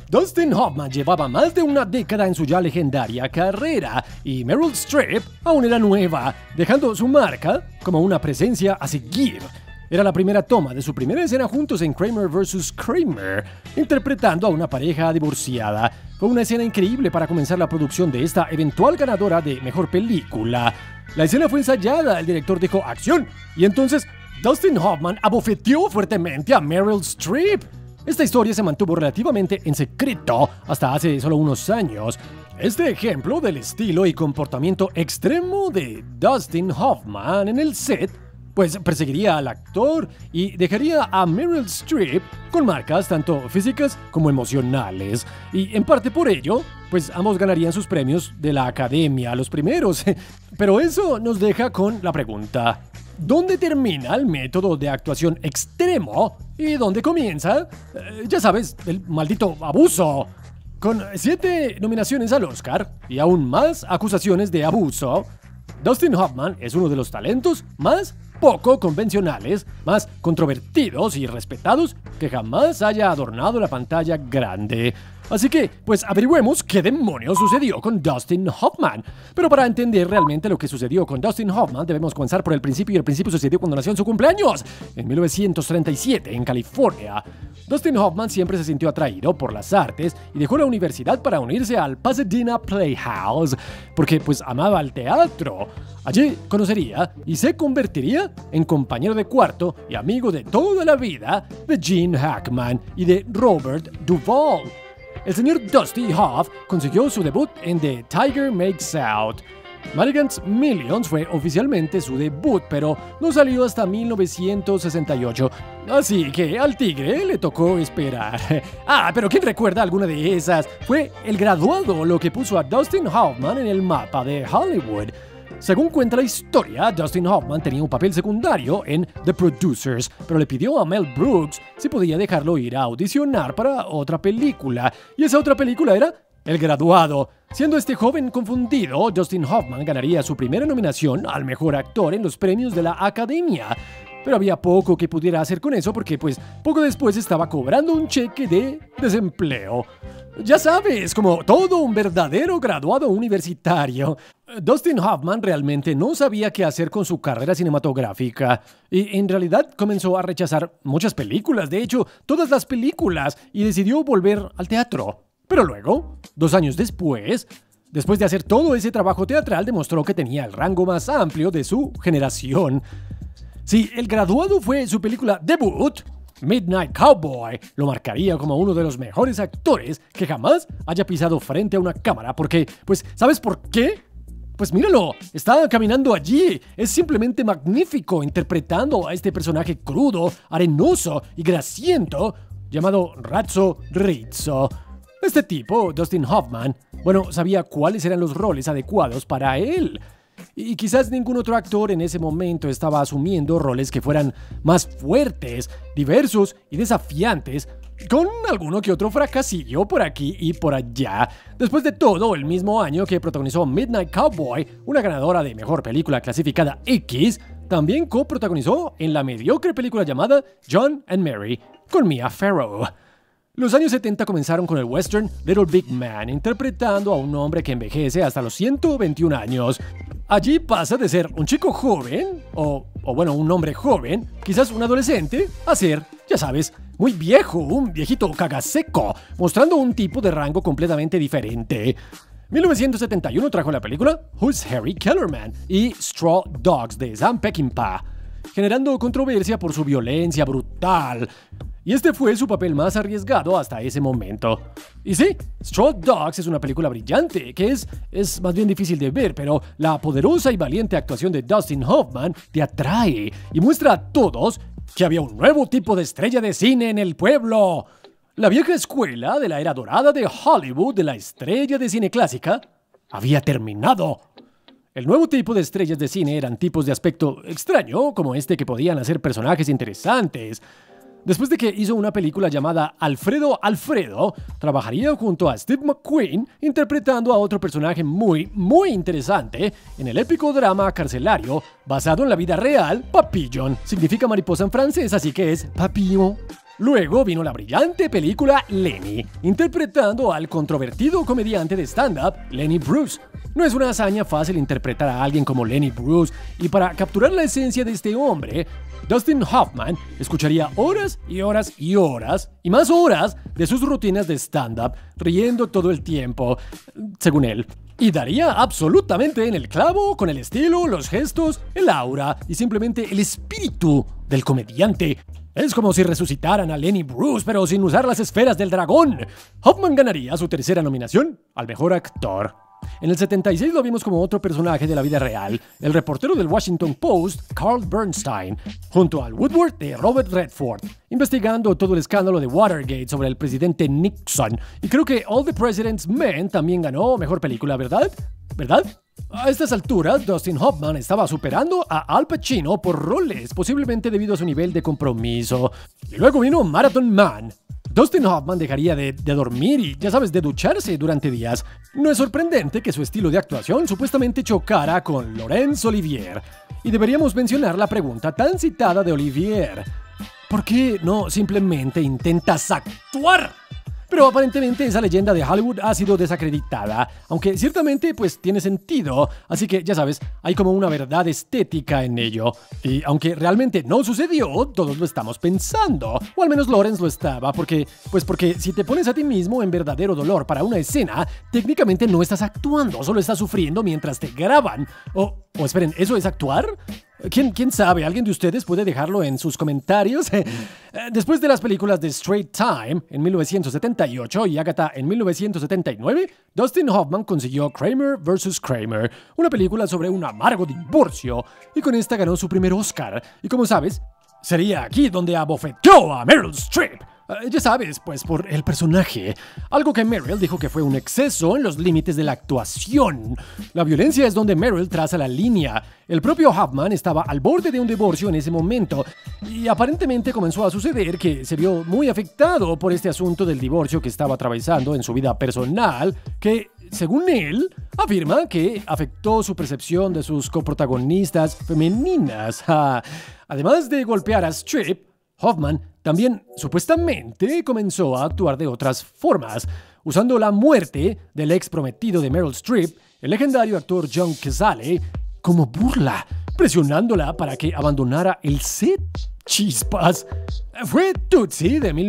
Dustin Hoffman llevaba más de una década en su ya legendaria carrera y Meryl Streep aún era nueva, dejando su marca como una presencia a seguir. Era la primera toma de su primera escena juntos en Kramer vs. Kramer, interpretando a una pareja divorciada. Fue una escena increíble para comenzar la producción de esta eventual ganadora de Mejor Película. La escena fue ensayada, el director dijo ¡acción! Y entonces Dustin Hoffman abofeteó fuertemente a Meryl Streep. Esta historia se mantuvo relativamente en secreto hasta hace solo unos años. Este ejemplo del estilo y comportamiento extremo de Dustin Hoffman en el set pues perseguiría al actor y dejaría a Meryl Streep con marcas tanto físicas como emocionales. Y en parte por ello, pues ambos ganarían sus premios de la Academia, los primeros. Pero eso nos deja con la pregunta: ¿dónde termina el método de actuación extremo y dónde comienza, ya sabes, el maldito abuso? Con 7 nominaciones al Oscar y aún más acusaciones de abuso, Dustin Hoffman es uno de los talentos más poco convencionales, más controvertidos y respetados que jamás haya adornado la pantalla grande. Así que, pues averigüemos qué demonios sucedió con Dustin Hoffman. Pero para entender realmente lo que sucedió con Dustin Hoffman, debemos comenzar por el principio, y el principio sucedió cuando nació en su cumpleaños, en 1937, en California. Dustin Hoffman siempre se sintió atraído por las artes y dejó la universidad para unirse al Pasadena Playhouse, porque pues amaba el teatro. Allí conocería y se convertiría en compañero de cuarto y amigo de toda la vida de Gene Hackman y de Robert Duvall. El señor Dusty Hoff consiguió su debut en The Tiger Makes Out. Madigan's Millions fue oficialmente su debut, pero no salió hasta 1968. Así que al tigre le tocó esperar. Pero ¿quién recuerda alguna de esas? Fue El Graduado lo que puso a Dustin Hoffman en el mapa de Hollywood. Según cuenta la historia, Dustin Hoffman tenía un papel secundario en The Producers, pero le pidió a Mel Brooks si podía dejarlo ir a audicionar para otra película, y esa otra película era El Graduado. Siendo este joven confundido, Dustin Hoffman ganaría su primera nominación al mejor actor en los premios de la Academia. Pero había poco que pudiera hacer con eso porque pues poco después estaba cobrando un cheque de desempleo. Ya sabes, como todo un verdadero graduado universitario. Dustin Hoffman realmente no sabía qué hacer con su carrera cinematográfica y en realidad comenzó a rechazar muchas películas, de hecho todas las películas, y decidió volver al teatro. Pero luego, 2 años después de hacer todo ese trabajo teatral, demostró que tenía el rango más amplio de su generación. Si El Graduado fue su película debut, Midnight Cowboy lo marcaría como uno de los mejores actores que jamás haya pisado frente a una cámara, porque, pues, ¿sabes por qué? Pues míralo, está caminando allí, es simplemente magnífico interpretando a este personaje crudo, arenoso y grasiento llamado Ratso Rizzo. Este tipo, Dustin Hoffman, sabía cuáles eran los roles adecuados para él. Y quizás ningún otro actor en ese momento estaba asumiendo roles que fueran más fuertes, diversos y desafiantes, con alguno que otro fracasillo por aquí y por allá. Después de todo, el mismo año que protagonizó Midnight Cowboy, una ganadora de mejor película clasificada X, también coprotagonizó en la mediocre película llamada John and Mary, con Mia Farrow. Los años 70 comenzaron con el western Little Big Man, interpretando a un hombre que envejece hasta los 121 años. Allí pasa de ser un chico joven, un hombre joven, quizás un adolescente, a ser, ya sabes, muy viejo, un viejito cagaseco, mostrando un tipo de rango completamente diferente. 1971 trajo la película Who's Harry Kellerman y Straw Dogs de Sam Peckinpah, generando controversia por su violencia brutal. Y este fue su papel más arriesgado hasta ese momento. Y sí, Straw Dogs es una película brillante, que es más bien difícil de ver, pero la poderosa y valiente actuación de Dustin Hoffman te atrae y muestra a todos que había un nuevo tipo de estrella de cine en el pueblo. La vieja escuela de la era dorada de Hollywood de la estrella de cine clásica había terminado. El nuevo tipo de estrellas de cine eran tipos de aspecto extraño, como este que podían hacer personajes interesantes. Después de que hizo una película llamada Alfredo, trabajaría junto a Steve McQueen interpretando a otro personaje muy, muy interesante en el épico drama carcelario basado en la vida real, Papillon. Significa mariposa en francés, así que es Papillon. Luego vino la brillante película Lenny, interpretando al controvertido comediante de stand-up Lenny Bruce. No es una hazaña fácil interpretar a alguien como Lenny Bruce, y para capturar la esencia de este hombre, Dustin Hoffman escucharía horas y horas y horas, y más horas, de sus rutinas de stand-up, riendo todo el tiempo, según él. Y daría absolutamente en el clavo con el estilo, los gestos, el aura y simplemente el espíritu del comediante. Es como si resucitaran a Lenny Bruce, pero sin usar las esferas del dragón. Hoffman ganaría su tercera nominación al mejor actor. En el 76 lo vimos como otro personaje de la vida real, el reportero del Washington Post, Carl Bernstein, junto al Woodward de Robert Redford, investigando todo el escándalo de Watergate sobre el presidente Nixon. Y creo que All the President's Men también ganó mejor película, ¿verdad? ¿Verdad? A estas alturas, Dustin Hoffman estaba superando a Al Pacino por roles, posiblemente debido a su nivel de compromiso. Y luego vino Marathon Man. Dustin Hoffman dejaría de dormir y, ya sabes, de ducharse durante días. No es sorprendente que su estilo de actuación supuestamente chocara con Laurence Olivier. Y deberíamos mencionar la pregunta tan citada de Olivier: ¿por qué no simplemente intentas actuar? Pero aparentemente esa leyenda de Hollywood ha sido desacreditada, aunque ciertamente pues tiene sentido, así que ya sabes, hay como una verdad estética en ello. Y aunque realmente no sucedió, todos lo estamos pensando, o al menos Lawrence lo estaba, porque si te pones a ti mismo en verdadero dolor para una escena, técnicamente no estás actuando, solo estás sufriendo mientras te graban. O esperen, ¿eso es actuar? ¿Quién sabe? ¿Alguien de ustedes puede dejarlo en sus comentarios? Después de las películas de Straight Time en 1978 y Agatha en 1979, Dustin Hoffman consiguió Kramer vs. Kramer, una película sobre un amargo divorcio, y con esta ganó su primer Oscar. Y como sabes, sería aquí donde abofeteó a Meryl Streep. Ya sabes, pues por el personaje. Algo que Meryl dijo que fue un exceso en los límites de la actuación. La violencia es donde Meryl traza la línea. El propio Hoffman estaba al borde de un divorcio en ese momento, y aparentemente comenzó a suceder que se vio muy afectado por este asunto del divorcio que estaba atravesando en su vida personal, que, según él, afirma que afectó su percepción de sus coprotagonistas femeninas. Además de golpear a Streep, Hoffman también supuestamente comenzó a actuar de otras formas, usando la muerte del ex prometido de Meryl Streep, el legendario actor John Cazale, como burla, presionándola para que abandonara el set. ¡Chispas! Fue Tootsie de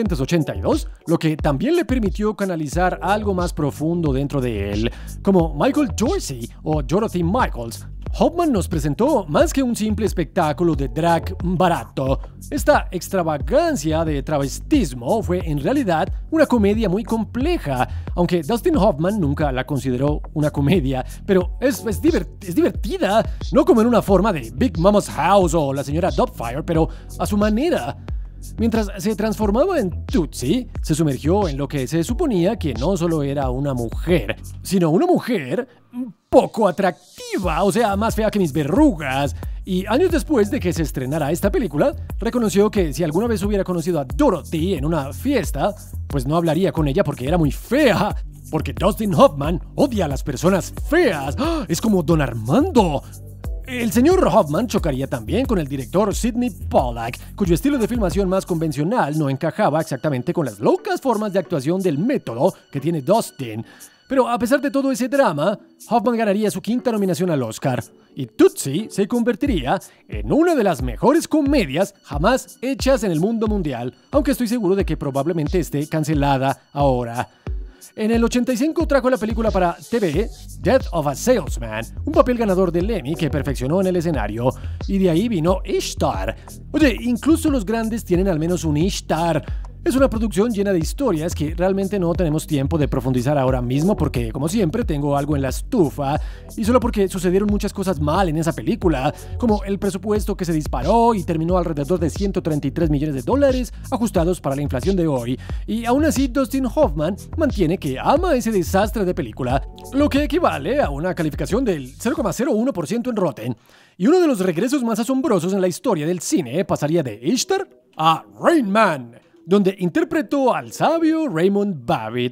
1982 lo que también le permitió canalizar algo más profundo dentro de él, como Michael Dorsey o Dorothy Michaels. Hoffman nos presentó más que un simple espectáculo de drag barato. Esta extravagancia de travestismo fue en realidad una comedia muy compleja, aunque Dustin Hoffman nunca la consideró una comedia, pero es divertida, no como en una forma de Big Mama's House o La señora Doubtfire, pero a su manera. Mientras se transformaba en Tootsie, se sumergió en lo que se suponía que no solo era una mujer, sino una mujer poco atractiva, o sea, más fea que mis verrugas. Y años después de que se estrenara esta película, reconoció que si alguna vez hubiera conocido a Dorothy en una fiesta, pues no hablaría con ella porque era muy fea. Porque Dustin Hoffman odia a las personas feas. ¡Ah! Es como Don Armando. El señor Hoffman chocaría también con el director Sidney Pollack, cuyo estilo de filmación más convencional no encajaba exactamente con las locas formas de actuación del método que tiene Dustin. Pero a pesar de todo ese drama, Hoffman ganaría su quinta nominación al Oscar, y Tootsie se convertiría en una de las mejores comedias jamás hechas en el mundo mundial, aunque estoy seguro de que probablemente esté cancelada ahora. En el 85 trajo la película para TV Death of a Salesman, un papel ganador del Emmy que perfeccionó en el escenario, y de ahí vino Ishtar. Oye, incluso los grandes tienen al menos un Ishtar. Es una producción llena de historias que realmente no tenemos tiempo de profundizar ahora mismo porque, como siempre, tengo algo en la estufa, y solo porque sucedieron muchas cosas mal en esa película, como el presupuesto que se disparó y terminó alrededor de $133 millones, ajustados para la inflación de hoy, y aún así Dustin Hoffman mantiene que ama ese desastre de película, lo que equivale a una calificación del 0,01% en Rotten. Y uno de los regresos más asombrosos en la historia del cine pasaría de Ishtar a Rain Man, donde interpretó al sabio Raymond Babbitt.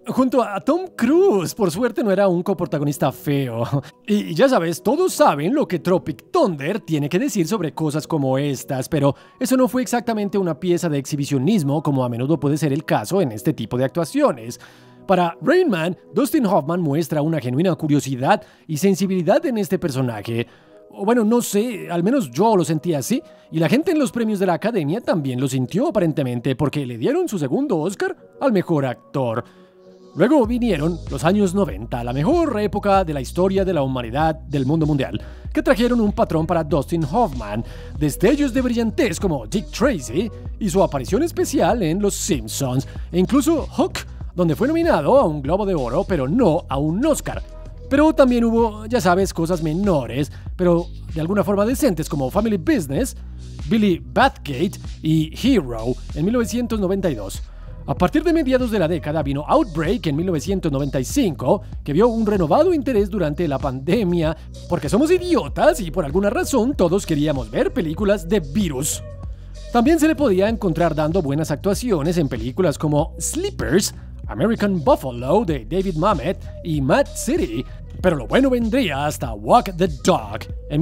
junto a Tom Cruise. Por suerte no era un coprotagonista feo. Y ya sabes, todos saben lo que Tropic Thunder tiene que decir sobre cosas como estas, pero eso no fue exactamente una pieza de exhibicionismo como a menudo puede ser el caso en este tipo de actuaciones. Para Rain Man, Dustin Hoffman muestra una genuina curiosidad y sensibilidad en este personaje. O bueno, no sé, al menos yo lo sentí así, y la gente en los premios de la Academia también lo sintió aparentemente porque le dieron su segundo Oscar al mejor actor. Luego vinieron los años 90, la mejor época de la historia de la humanidad del mundo mundial, que trajeron un patrón para Dustin Hoffman, destellos de brillantez como Dick Tracy y su aparición especial en Los Simpsons, e incluso Hook, donde fue nominado a un Globo de Oro, pero no a un Oscar. Pero también hubo, ya sabes, cosas menores, pero de alguna forma decentes como Family Business, Billy Bathgate y Hero en 1992. A partir de mediados de la década vino Outbreak en 1995, que vio un renovado interés durante la pandemia, porque somos idiotas y por alguna razón todos queríamos ver películas de virus. También se le podía encontrar dando buenas actuaciones en películas como Sleepers, American Buffalo de David Mamet y Mad City, pero lo bueno vendría hasta Walk the Dog en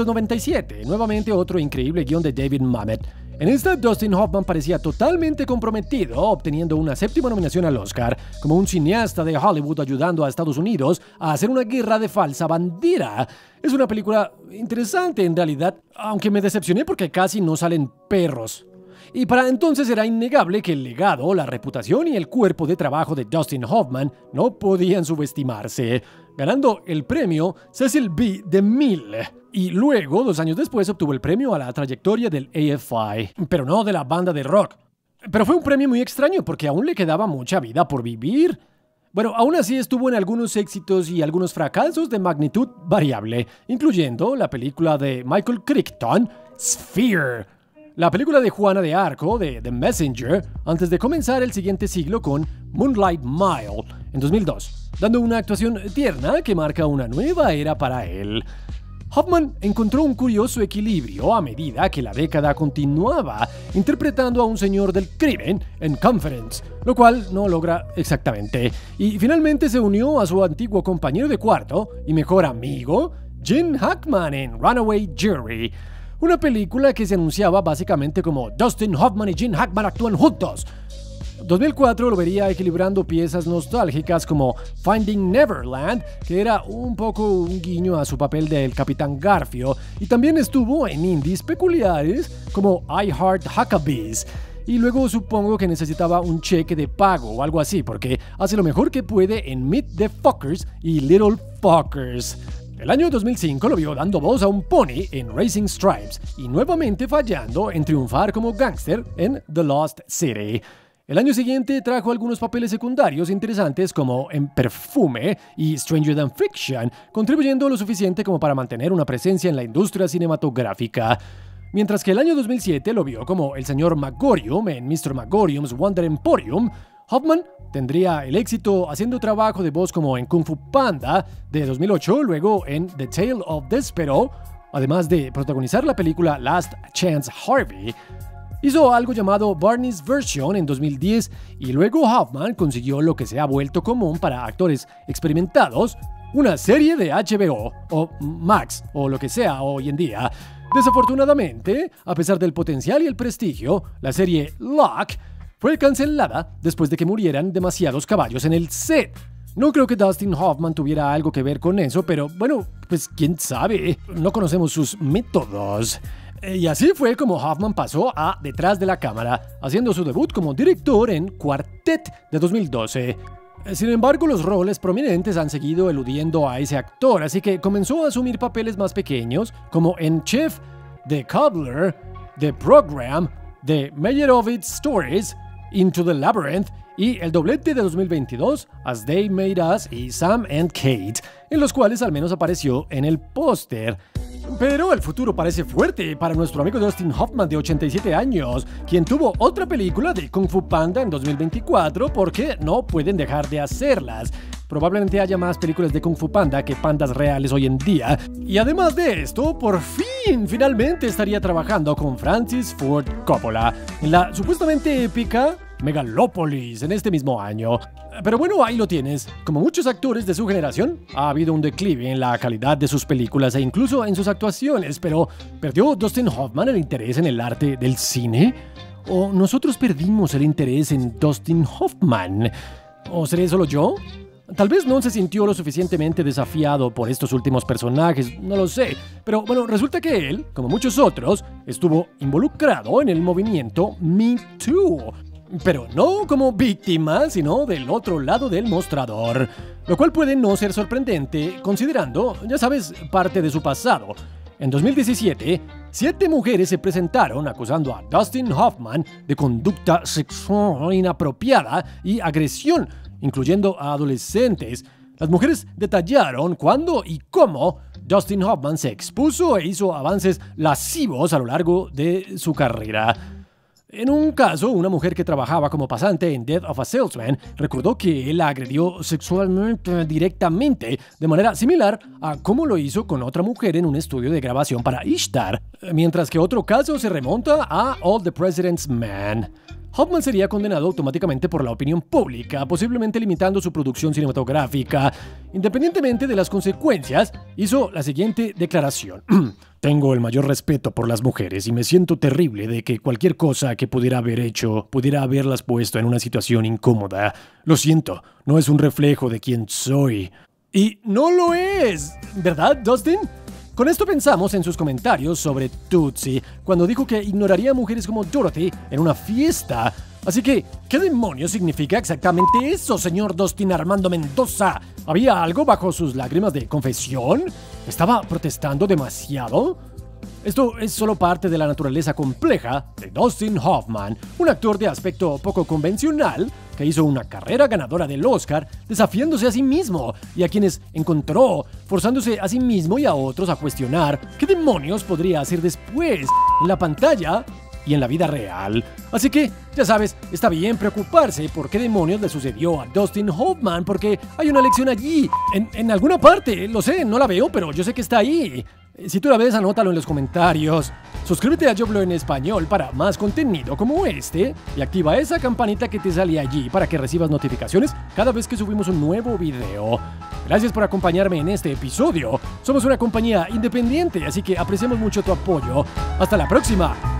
1997, nuevamente otro increíble guión de David Mamet. En esta, Dustin Hoffman parecía totalmente comprometido, obteniendo una 7ª nominación al Oscar, como un cineasta de Hollywood ayudando a Estados Unidos a hacer una guerra de falsa bandera. Es una película interesante en realidad, aunque me decepcioné porque casi no salen perros. Y para entonces era innegable que el legado, la reputación y el cuerpo de trabajo de Dustin Hoffman no podían subestimarse, ganando el premio Cecil B. DeMille. Y luego, 2 años después, obtuvo el premio a la trayectoria del AFI, pero no de la banda de rock. Pero fue un premio muy extraño porque aún le quedaba mucha vida por vivir. Bueno, aún así estuvo en algunos éxitos y algunos fracasos de magnitud variable, incluyendo la película de Michael Crichton, Sphere, la película de Juana de Arco, de The Messenger, antes de comenzar el siguiente siglo con Moonlight Mile, en 2002, dando una actuación tierna que marca una nueva era para él. Hoffman encontró un curioso equilibrio a medida que la década continuaba, interpretando a un señor del crimen en Conference, lo cual no logra exactamente, y finalmente se unió a su antiguo compañero de cuarto y mejor amigo, Gene Hackman en Runaway Jury, una película que se anunciaba básicamente como Dustin Hoffman y Gene Hackman actúan juntos. 2004 lo vería equilibrando piezas nostálgicas como Finding Neverland, que era un poco un guiño a su papel del Capitán Garfio, y también estuvo en indies peculiares como I Heart Huckabees. Y luego supongo que necesitaba un cheque de pago o algo así, porque hace lo mejor que puede en Meet the Fockers y Little Fockers. El año 2005 lo vio dando voz a un pony en Racing Stripes y nuevamente fallando en triunfar como gángster en The Lost City. El año siguiente trajo algunos papeles secundarios interesantes como en Perfume y Stranger Than Fiction, contribuyendo lo suficiente como para mantener una presencia en la industria cinematográfica. Mientras que el año 2007 lo vio como el señor Magorium en Mr. Magorium's Wonder Emporium, Hoffman tendría el éxito haciendo trabajo de voz como en Kung Fu Panda de 2008, luego en The Tale of Despero, además de protagonizar la película Last Chance Harvey. Hizo algo llamado Barney's Version en 2010 y luego Hoffman consiguió lo que se ha vuelto común para actores experimentados, una serie de HBO o Max o lo que sea hoy en día. Desafortunadamente, a pesar del potencial y el prestigio, la serie Lock fue cancelada después de que murieran demasiados caballos en el set. No creo que Dustin Hoffman tuviera algo que ver con eso, pero bueno, pues quién sabe, no conocemos sus métodos. Y así fue como Hoffman pasó a Detrás de la Cámara, haciendo su debut como director en Quartet de 2012. Sin embargo, los roles prominentes han seguido eludiendo a ese actor, así que comenzó a asumir papeles más pequeños, como en Chef, The Cobbler, The Program, The Meyerowitz Stories, Into the Labyrinth y el doblete de 2022, As They Made Us y Sam and Kate, en los cuales al menos apareció en el póster. Pero el futuro parece fuerte para nuestro amigo Dustin Hoffman de 87 años, quien tuvo otra película de Kung Fu Panda en 2024 porque no pueden dejar de hacerlas. Probablemente haya más películas de Kung Fu Panda que pandas reales hoy en día. Y además de esto, por finalmente estaría trabajando con Francis Ford Coppola en la supuestamente épica Megalopolis en este mismo año. Pero bueno, ahí lo tienes. Como muchos actores de su generación, ha habido un declive en la calidad de sus películas e incluso en sus actuaciones, pero ¿perdió Dustin Hoffman el interés en el arte del cine? ¿O nosotros perdimos el interés en Dustin Hoffman? ¿O seré solo yo? Tal vez no se sintió lo suficientemente desafiado por estos últimos personajes, no lo sé. Pero bueno, resulta que él, como muchos otros, estuvo involucrado en el movimiento Me Too. Pero no como víctima, sino del otro lado del mostrador. Lo cual puede no ser sorprendente, considerando, ya sabes, parte de su pasado. En 2017, 7 mujeres se presentaron acusando a Dustin Hoffman de conducta sexual inapropiada y agresión, incluyendo a adolescentes. Las mujeres detallaron cuándo y cómo Dustin Hoffman se expuso e hizo avances lascivos a lo largo de su carrera. En un caso, una mujer que trabajaba como pasante en Death of a Salesman recordó que él la agredió sexualmente directamente, de manera similar a cómo lo hizo con otra mujer en un estudio de grabación para Ishtar, mientras que otro caso se remonta a All the President's Man. Hoffman sería condenado automáticamente por la opinión pública, posiblemente limitando su producción cinematográfica. Independientemente de las consecuencias, hizo la siguiente declaración. Tengo el mayor respeto por las mujeres y me siento terrible de que cualquier cosa que pudiera haber hecho pudiera haberlas puesto en una situación incómoda. Lo siento, no es un reflejo de quién soy. Y no lo es, ¿verdad, Dustin? Con esto pensamos en sus comentarios sobre Tootsie, cuando dijo que ignoraría a mujeres como Dorothy en una fiesta. Así que, ¿qué demonios significa exactamente eso, señor Dustin Armando Mendoza? ¿Había algo bajo sus lágrimas de confesión? ¿Estaba protestando demasiado? Esto es solo parte de la naturaleza compleja de Dustin Hoffman, un actor de aspecto poco convencional que hizo una carrera ganadora del Oscar desafiándose a sí mismo y a quienes encontró, forzándose a sí mismo y a otros a cuestionar qué demonios podría hacer después en la pantalla y en la vida real. Así que, ya sabes, está bien preocuparse por qué demonios le sucedió a Dustin Hoffman, porque hay una lección allí, en alguna parte, lo sé, no la veo, pero yo sé que está ahí. Si tú la ves, anótalo en los comentarios. Suscríbete a Yo Hablo en Español para más contenido como este y activa esa campanita que te sale allí para que recibas notificaciones cada vez que subimos un nuevo video. Gracias por acompañarme en este episodio. Somos una compañía independiente, así que apreciamos mucho tu apoyo. Hasta la próxima.